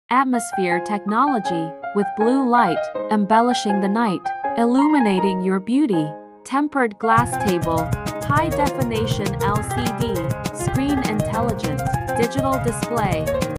Atmosphere technology, with blue light, embellishing the night, illuminating your beauty. Tempered glass table, high definition LCD, screen intelligence, digital display,